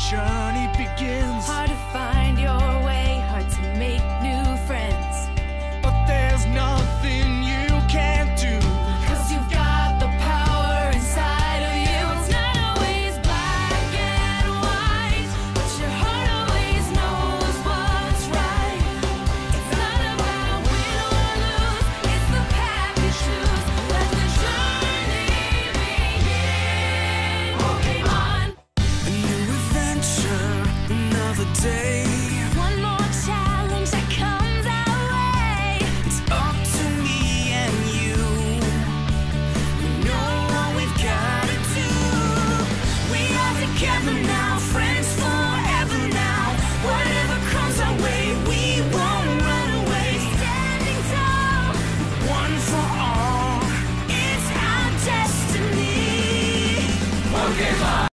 journey begins. Hard to find your way, hard to make new friends. But there's nothing you can't do. 'Cause you've got the power inside of you. It's not always black and white, but your heart always knows what's right. It's not about win or lose, it's the path you choose. Let the journey begin. Oh, game on. A new adventure, another day. One more challenge that comes our way. It's up to me and you. We know what we've gotta do. We are together now, friends forever now. Whatever comes our way, we won't run away. Standing tall, One for all, it's our destiny. Okay, bye.